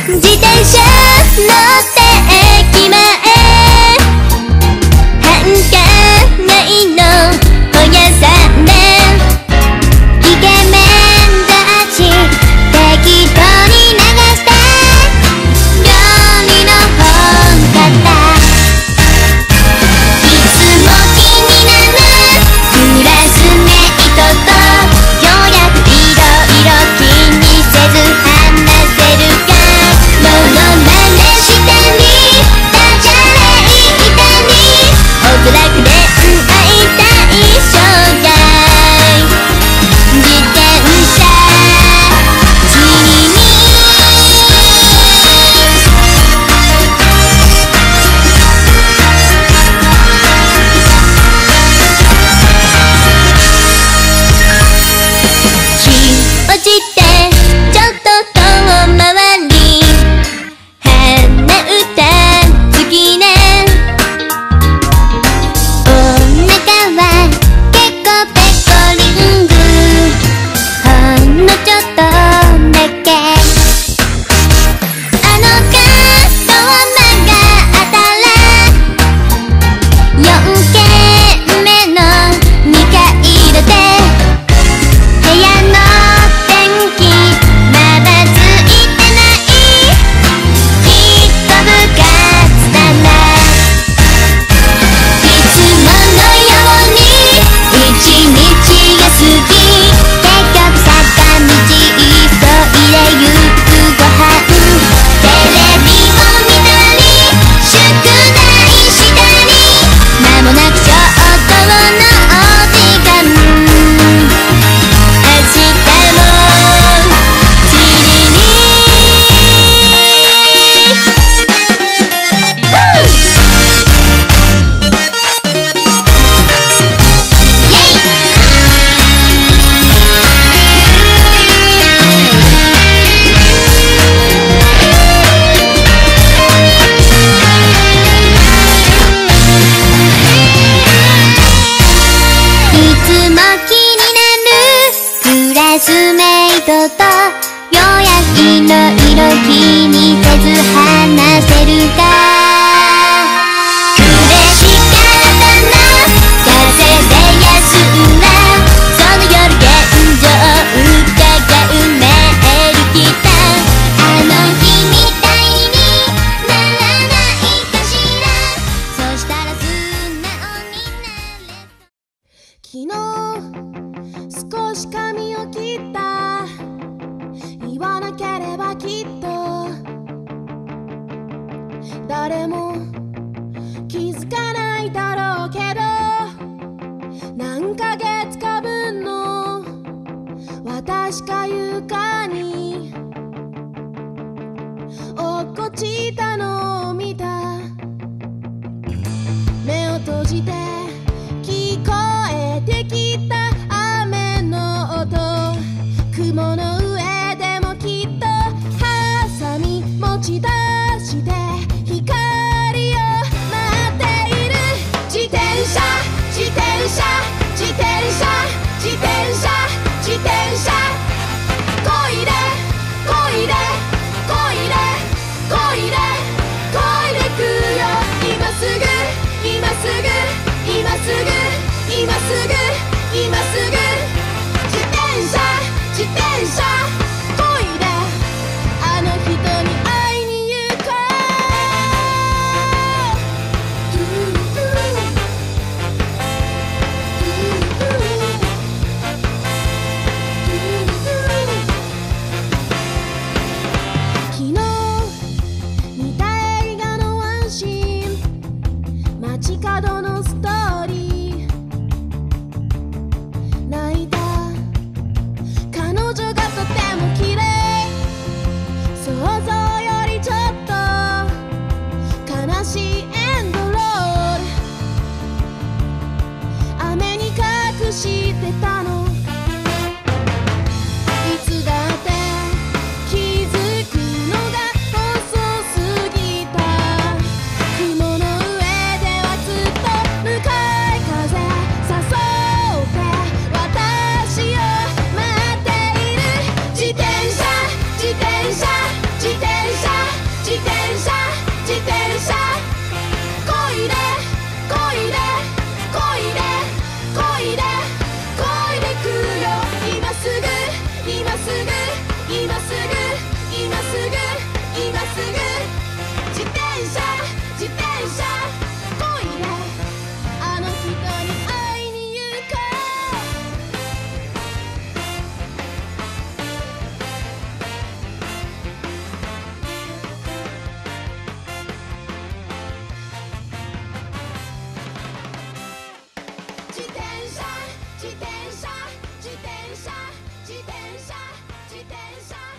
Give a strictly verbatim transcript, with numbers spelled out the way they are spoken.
自転車乗って駅前繁華街の本屋さんでイケメン雑誌適当に流して料理の本買ったいつも気になるクラスメイトとようやくいろいろ気にせず話せるかモノマネしたりダジャレ言ったりおそらく恋愛対象外自転車地味気落ちてちょっと遠回り鼻歌好きねお腹は結構ペコリングほんのちょっとだけあのカードを曲がったらよん軒目のにかい建て部屋の電気まだついてない一個部活だないつものように一日が過ぎ結局坂道急いでゆくご飯テレビを見たり宿題したり間もなく消灯のお時間明日もチリリいつも気になるクラスメイトとようやくいろいろ気にせず話せるか嬉しかったな風で休んだその夜現状伺うメール来たあの日みたいにならないかしらそしたら素直になれ昨日少し髪を切った言わなければきっと誰も気づかないだろうけど何ヶ月か分の私が床に落っこちたのを見た目を閉じて聞こえてきた雨の音雲の上でもきっとハサミ持ち出して光を待っている自転車自転車自転車自転車自転車こいでこいでこいでこいでこいでくよ今すぐ今すぐ今すぐ今すぐ今すぐ自転車自転車こいであの人に会いに行今すぐ今すぐ今すぐ今すぐ自転車自転車こいであの人に会いに行こう自転車自転車自転車自転車自転車